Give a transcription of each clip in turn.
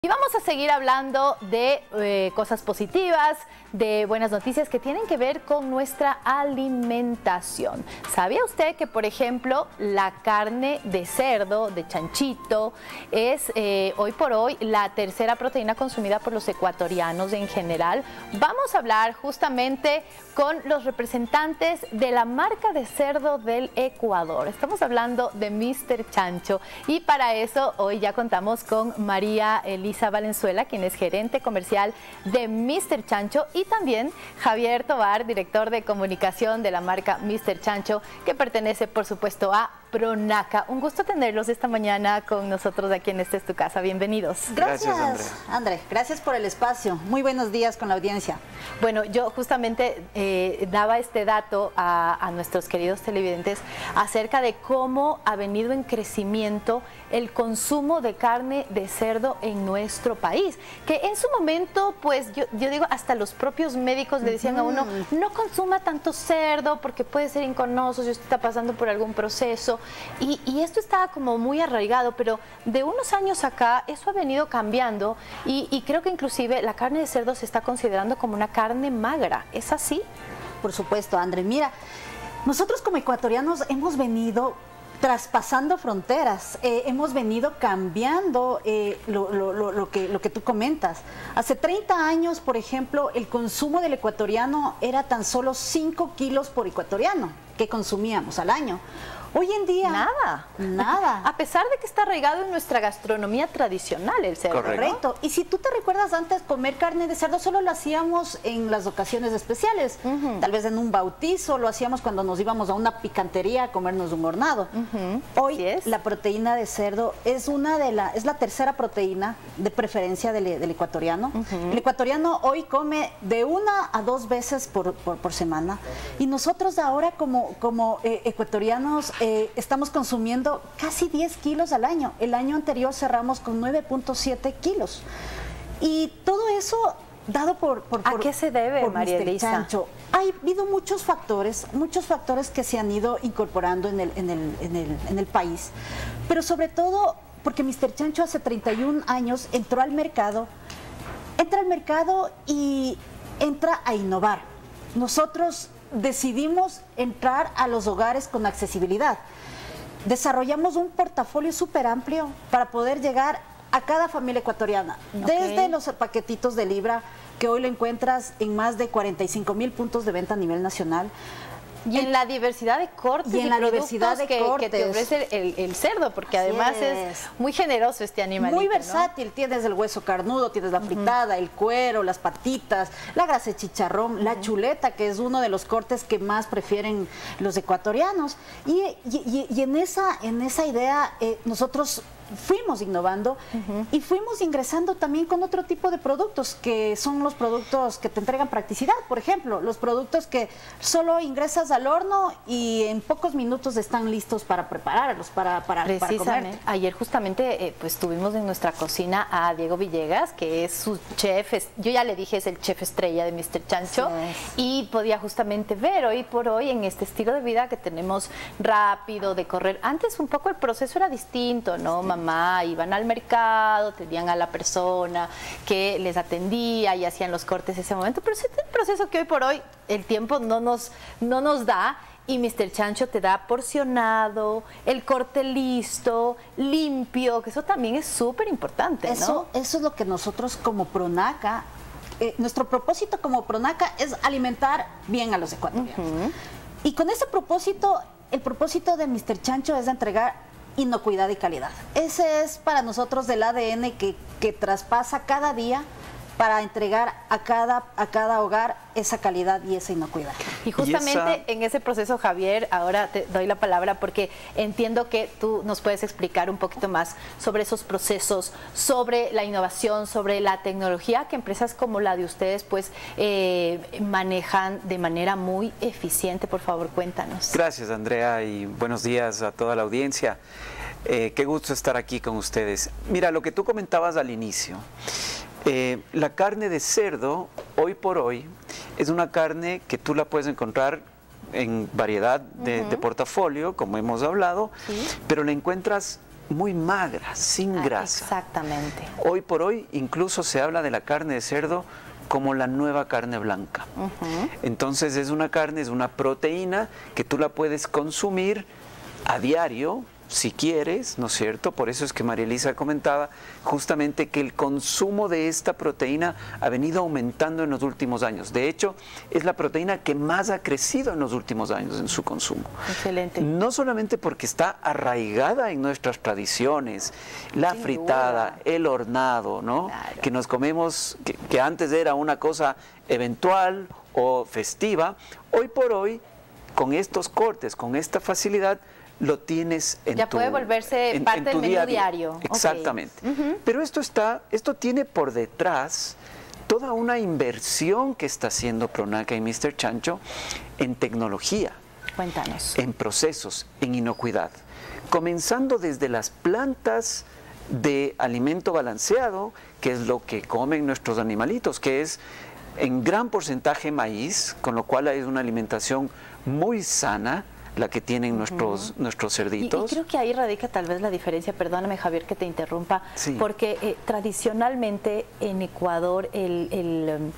Y vamos a seguir hablando de cosas positivas, de buenas noticias que tienen que ver con nuestra alimentación. ¿Sabía usted que, por ejemplo, la carne de cerdo, de chanchito, es hoy por hoy la tercera proteína consumida por los ecuatorianos en general? Vamos a hablar justamente con los representantes de la marca de cerdo del Ecuador. Estamos hablando de Mr. Chancho y para eso hoy ya contamos con María Elisa Valenzuela, quien es gerente comercial de Mr. Chancho, y también Javier Tovar, director de comunicación de la marca Mr. Chancho, que pertenece por supuesto a Pronaca. Un gusto tenerlos esta mañana con nosotros aquí en Esta es tu casa. Bienvenidos. Gracias, André. Gracias por el espacio. Muy buenos días con la audiencia. Bueno, yo justamente daba este dato a nuestros queridos televidentes acerca de cómo ha venido en crecimiento el consumo de carne de cerdo en nuestro país, que en su momento, pues yo digo, hasta los propios médicos le decían a uno, no consuma tanto cerdo porque puede ser inconoso si usted está pasando por algún proceso, y esto estaba como muy arraigado, pero de unos años acá eso ha venido cambiando y creo que inclusive la carne de cerdo se está considerando como una carne magra. ¿Es así? Por supuesto, André. Mira, nosotros como ecuatorianos hemos venido traspasando fronteras, hemos venido cambiando lo que tú comentas. Hace 30 años, por ejemplo, el consumo del ecuatoriano era tan solo 5 kilos por ecuatoriano que consumíamos al año. Hoy en día... Nada. A pesar de que está arraigado en nuestra gastronomía tradicional el cerdo. Correcto. Y si tú te recuerdas, antes comer carne de cerdo solo lo hacíamos en las ocasiones especiales. Tal vez en un bautizo, lo hacíamos cuando nos íbamos a una picantería a comernos un hornado. Hoy la proteína de cerdo es la tercera proteína de preferencia del ecuatoriano. El ecuatoriano hoy come de 1 a 2 veces por semana. Y nosotros ahora como ecuatorianos estamos consumiendo casi 10 kilos al año. El año anterior cerramos con 9.7 kilos. Y todo eso dado por ¿A qué se debe, María Elisa? Chancho. Ha habido muchos factores que se han ido incorporando en el país. Pero sobre todo porque Mr. Chancho hace 31 años entra al mercado y entra a innovar. Nosotros decidimos entrar a los hogares con accesibilidad. Desarrollamos un portafolio súper amplio para poder llegar a cada familia ecuatoriana, desde los paquetitos de libra, que hoy lo encuentras en más de 45,000 puntos de venta a nivel nacional. Y en la diversidad de cortes y productos que te ofrece el cerdo, porque además es muy generoso este animalito. Muy versátil, ¿no? Tienes el hueso carnudo, tienes la fritada, el cuero, las patitas, la grasa de chicharrón, la chuleta, que es uno de los cortes que más prefieren los ecuatorianos. Y en esa idea nosotros fuimos innovando y fuimos ingresando también con otro tipo de productos, que son los productos que te entregan practicidad. Por ejemplo, los productos que solo ingresas al horno y en pocos minutos están listos para prepararlos, para comer. Ayer justamente pues tuvimos en nuestra cocina a Diego Villegas, que es su chef, yo ya le dije, es el chef estrella de Mr. Chancho, y podía justamente ver hoy por hoy en este estilo de vida que tenemos rápido, de correr. Antes un poco el proceso era distinto, ¿no? Iban al mercado, tenían a la persona que les atendía y hacían los cortes ese momento, pero es un proceso que hoy por hoy el tiempo no nos da, y Mr. Chancho te da porcionado, el corte listo, limpio, que eso también es súper importante, ¿no? Eso es lo que nosotros como Pronaca, nuestro propósito como Pronaca es alimentar bien a los ecuatorianos. Y con ese propósito, el propósito de Mr. Chancho es de entregar inocuidad y calidad. Ese es para nosotros el ADN que traspasa cada día para entregar a cada hogar esa calidad y esa inocuidad. Y justamente en ese proceso, Javier, ahora te doy la palabra porque entiendo que tú nos puedes explicar un poquito más sobre esos procesos, sobre la innovación, sobre la tecnología que empresas como la de ustedes pues manejan de manera muy eficiente. Por favor, cuéntanos. Gracias, Andrea, y buenos días a toda la audiencia. Qué gusto estar aquí con ustedes. Mira, lo que tú comentabas al inicio, la carne de cerdo, hoy por hoy, es una carne que tú la puedes encontrar en variedad de portafolio, como hemos hablado, pero la encuentras muy magra, sin grasa. Exactamente. Hoy por hoy incluso se habla de la carne de cerdo como la nueva carne blanca. Entonces es una carne, es una proteína que tú la puedes consumir a diario, si quieres, ¿no es cierto? Por eso es que María Elisa comentaba justamente que el consumo de esta proteína ha venido aumentando en los últimos años. De hecho, es la proteína que más ha crecido en los últimos años en su consumo. Excelente. No solamente porque está arraigada en nuestras tradiciones, la Sin fritada, duda. el hornado, ¿no? Claro. Que nos comemos, que antes era una cosa eventual o festiva, hoy por hoy, con estos cortes, con esta facilidad, lo tienes en Ya puede volverse parte del tu menú día a día. diario. Exactamente. Ok. Pero esto tiene por detrás toda una inversión que está haciendo Pronaca y Mr. Chancho en tecnología, Cuéntanos. en procesos, en inocuidad. Comenzando desde las plantas de alimento balanceado, que es lo que comen nuestros animalitos, que es en gran porcentaje maíz, con lo cual es una alimentación muy sana, la que tienen nuestros cerditos. Y creo que ahí radica tal vez la diferencia, perdóname Javier que te interrumpa, Sí. porque tradicionalmente en Ecuador el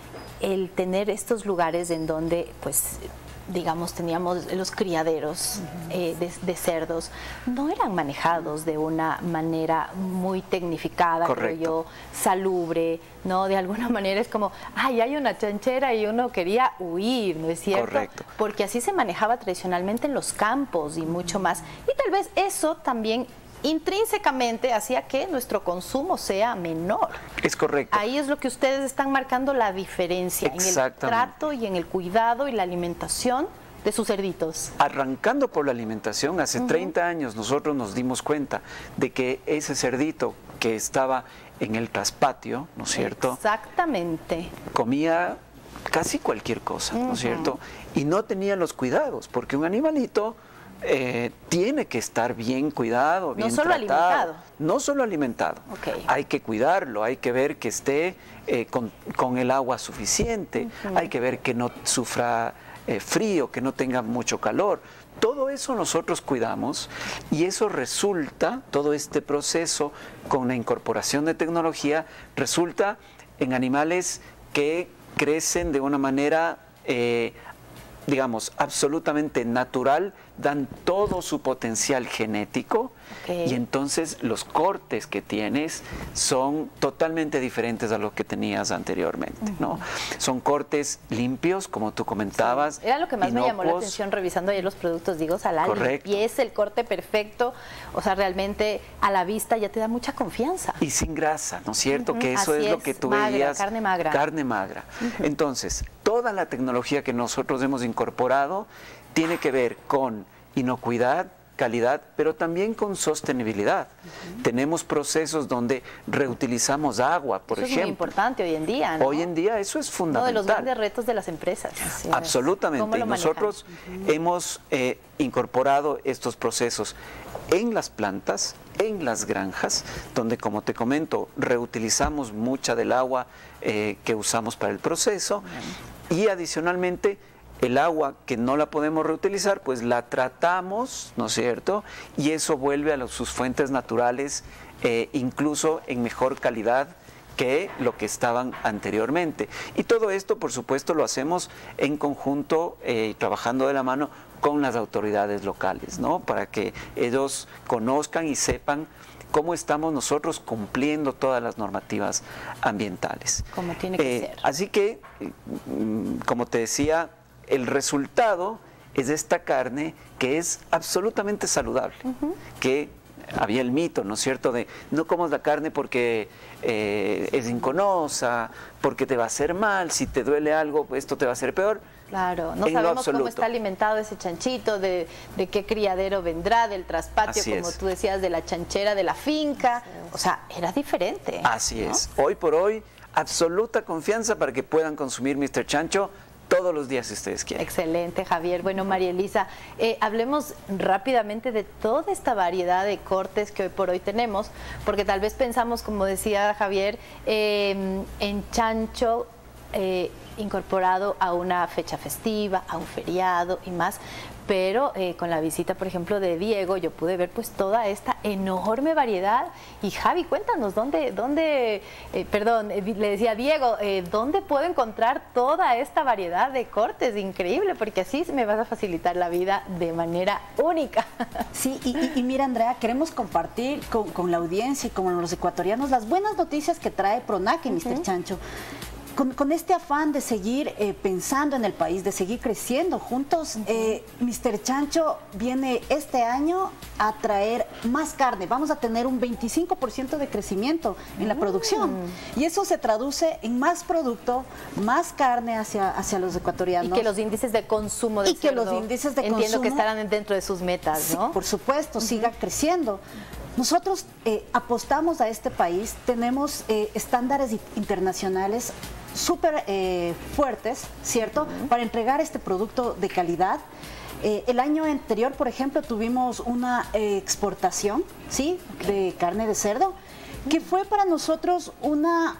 tener estos lugares en donde pues digamos teníamos los criaderos de cerdos, no eran manejados de una manera muy tecnificada, Correcto. creo yo, salubre, ¿no? De alguna manera es como, ay, hay una chanchera y uno quería huir, ¿no es cierto? Correcto. Porque así se manejaba tradicionalmente en los campos y mucho más. Y tal vez eso también intrínsecamente hacía que nuestro consumo sea menor. Es correcto. Ahí es lo que ustedes están marcando la diferencia en el Exactamente. trato y en el cuidado y la alimentación de sus cerditos. Arrancando por la alimentación, hace 30 años nosotros nos dimos cuenta de que ese cerdito que estaba en el traspatio, ¿no es cierto?, Exactamente. comía casi cualquier cosa, ¿no es cierto? Y no tenía los cuidados, porque un animalito tiene que estar bien cuidado, bien solo tratado. alimentado. No solo alimentado. Ok. Hay que cuidarlo, hay que ver que esté con el agua suficiente, hay que ver que no sufra frío, que no tenga mucho calor. Todo eso nosotros cuidamos y eso resulta, todo este proceso con la incorporación de tecnología, resulta en animales que crecen de una manera, digamos, absolutamente natural, dan todo su potencial genético y entonces los cortes que tienes son totalmente diferentes a lo que tenías anteriormente, ¿no? Son cortes limpios, como tú comentabas. Sí. Era lo que más me llamó la inocuos. atención revisando ayer los productos, digo, o sea, la Correcto. limpieza, el corte perfecto, o sea, realmente a la vista ya te da mucha confianza. Y sin grasa, ¿no es cierto? Que eso Así es lo es, que tú magra, veías. carne magra. Carne magra. Entonces, toda la tecnología que nosotros hemos incorporado tiene que ver con inocuidad, calidad, pero también con sostenibilidad. Tenemos procesos donde reutilizamos agua, por Eso ejemplo. es muy importante hoy en día, ¿no? Hoy en día eso es Uno fundamental. de los grandes retos de las empresas. Sí, Absolutamente. ¿cómo Y lo manejan? nosotros hemos incorporado estos procesos en las plantas, en las granjas, donde, como te comento, reutilizamos mucha del agua que usamos para el proceso y adicionalmente el agua que no la podemos reutilizar, pues la tratamos, ¿no es cierto? Y eso vuelve a sus fuentes naturales, incluso en mejor calidad que lo que estaban anteriormente. Y todo esto, por supuesto, lo hacemos en conjunto, trabajando de la mano con las autoridades locales, ¿no? Para que ellos conozcan y sepan cómo estamos nosotros cumpliendo todas las normativas ambientales. Como tiene que ser. Así que, como te decía, el resultado es esta carne que es absolutamente saludable, que había el mito, ¿no es cierto?, de no comas la carne porque es inconosa, porque te va a hacer mal, si te duele algo, esto te va a hacer peor. Claro, no En lo sabemos cómo absoluto. está alimentado ese chanchito, de qué criadero vendrá, del traspatio, Así como es. tú decías, de la chanchera, de la finca. O sea, era diferente. Así ¿no? es. Hoy por hoy, absoluta confianza para que puedan consumir Mr. Chancho todos los días si ustedes quieren. Excelente, Javier. Bueno, María Elisa, hablemos rápidamente de toda esta variedad de cortes que hoy por hoy tenemos, porque tal vez pensamos, como decía Javier, en chancho incorporado a una fecha festiva, a un feriado y más, pero con la visita, por ejemplo, de Diego, yo pude ver pues toda esta enorme variedad. Y Javi, cuéntanos, le decía a Diego, ¿dónde puedo encontrar toda esta variedad de cortes? Increíble, porque así me vas a facilitar la vida de manera única. Sí, y mira, Andrea, queremos compartir con la audiencia y con los ecuatorianos las buenas noticias que trae Pronaca y Mr. Chancho. Con este afán de seguir pensando en el país, de seguir creciendo juntos, Mr. Chancho viene este año a traer más carne. Vamos a tener un 25% de crecimiento en la producción. Y eso se traduce en más producto, más carne hacia los ecuatorianos. Y que los índices de consumo de cerdo, los índices de entiendo consumo, que estarán dentro de sus metas, ¿no? Sí, por supuesto, siga creciendo. Nosotros apostamos a este país, tenemos estándares internacionales súper fuertes, ¿cierto? Para entregar este producto de calidad. El año anterior, por ejemplo, tuvimos una exportación, ¿sí? De carne de cerdo, que fue para nosotros una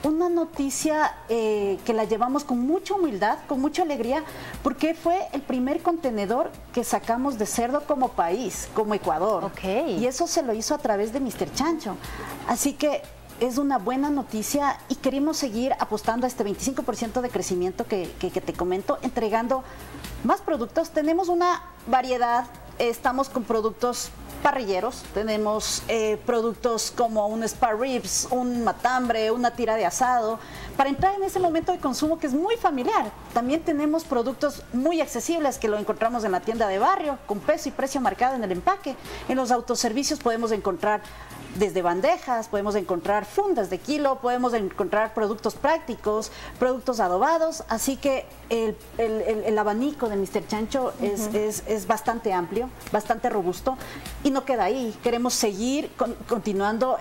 noticia que la llevamos con mucha humildad, con mucha alegría, porque fue el primer contenedor que sacamos de cerdo como país, como Ecuador. Y eso se lo hizo a través de Mr. Chancho. Así que es una buena noticia y queremos seguir apostando a este 25% de crecimiento que te comento, entregando más productos. Tenemos una variedad, estamos con productos parrilleros, tenemos productos como un spare ribs, un matambre, una tira de asado, para entrar en ese momento de consumo que es muy familiar. También tenemos productos muy accesibles que lo encontramos en la tienda de barrio, con peso y precio marcado en el empaque. En los autoservicios podemos encontrar desde bandejas, podemos encontrar fundas de kilo, podemos encontrar productos prácticos, productos adobados, así que el abanico de Mr. Chancho es bastante amplio, bastante robusto y no queda ahí. Queremos seguir continuando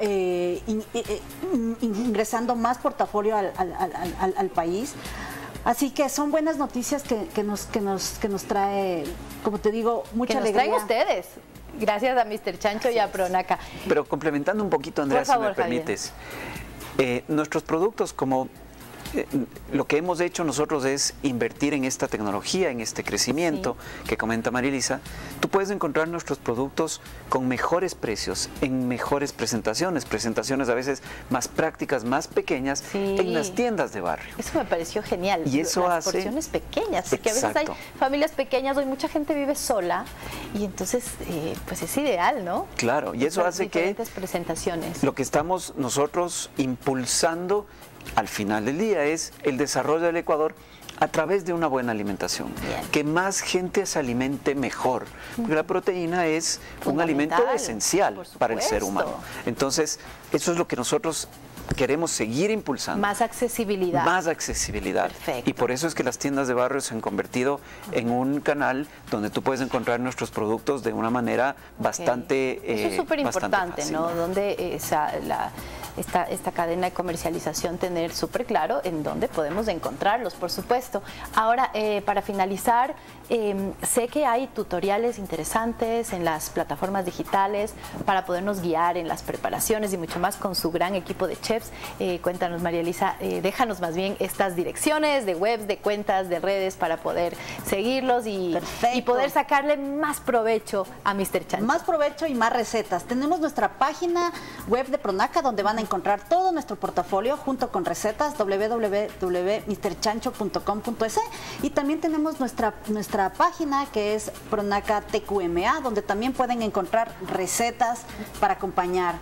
ingresando más portafolio al país. Así que son buenas noticias que nos trae, como te digo, mucha alegría. Que nos traen ustedes. Gracias a Mr. Chancho y a Pronaca. Pero complementando un poquito, Andrea, si me permites. Nuestros productos, como lo que hemos hecho nosotros es invertir en esta tecnología, en este crecimiento que comenta Marilisa. Tú puedes encontrar nuestros productos con mejores precios, en mejores presentaciones a veces más prácticas, más pequeñas, en las tiendas de barrio. Eso me pareció genial. Y eso las porciones pequeñas, porque a veces hay familias pequeñas, hoy mucha gente vive sola y entonces pues es ideal, ¿no? Claro, y eso hace que presentaciones. Lo que estamos nosotros impulsando al final del día es el desarrollo del Ecuador a través de una buena alimentación. Que más gente se alimente mejor, porque la proteína es un alimento esencial para el ser humano. Entonces, eso es lo que nosotros queremos seguir impulsando. Más accesibilidad. Más accesibilidad. Perfecto. Y por eso es que las tiendas de barrio se han convertido en un canal donde tú puedes encontrar nuestros productos de una manera bastante eso es súper importante, fácil, ¿no? Donde esta cadena de comercialización, tener súper claro en dónde podemos encontrarlos, por supuesto. Ahora, para finalizar, sé que hay tutoriales interesantes en las plataformas digitales para podernos guiar en las preparaciones y mucho más con su gran equipo de chefs. Cuéntanos, María Elisa, déjanos más bien estas direcciones de webs, de cuentas, de redes para poder seguirlos y poder sacarle más provecho a Mr. Chancho. Más provecho y más recetas. Tenemos nuestra página web de Pronaca donde van a encontrar todo nuestro portafolio junto con recetas, www.mrchancho.com.es, y también tenemos nuestra página que es Pronaca TQMA, donde también pueden encontrar recetas para acompañar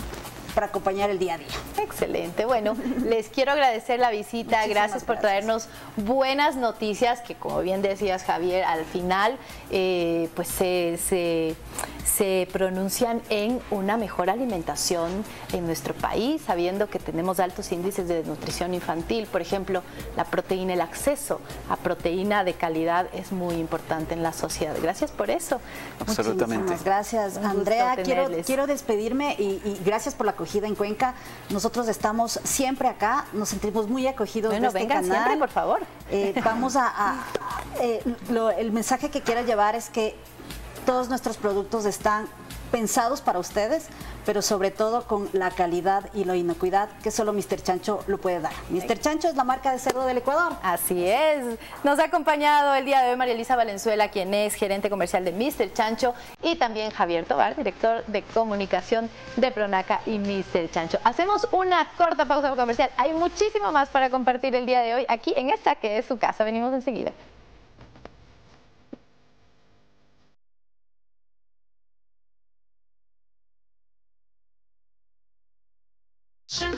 el día a día. Excelente. Bueno, les quiero agradecer la visita. Gracias por traernos buenas noticias que, como bien decías, Javier, al final pues se pronuncian en una mejor alimentación en nuestro país, sabiendo que tenemos altos índices de desnutrición infantil. Por ejemplo, la proteína, el acceso a proteína de calidad es muy importante en la sociedad. Gracias por eso. Absolutamente. Muchísimas gracias, Andrea. Quiero despedirme y gracias por la acogida en Cuenca. Nosotros estamos siempre acá, nos sentimos muy acogidos de este canal. Siempre, por favor. Vamos el mensaje que quiero llevar es que todos nuestros productos están pensados para ustedes, pero sobre todo con la calidad y la inocuidad que solo Mr. Chancho lo puede dar. Mr. Chancho es la marca de cerdo del Ecuador. Así es. Nos ha acompañado el día de hoy María Elisa Valenzuela, quien es gerente comercial de Mr. Chancho, y también Javier Tobar, director de comunicación de Pronaca y Mr. Chancho. Hacemos una corta pausa comercial. Hay muchísimo más para compartir el día de hoy aquí en esta que es su casa. Venimos enseguida.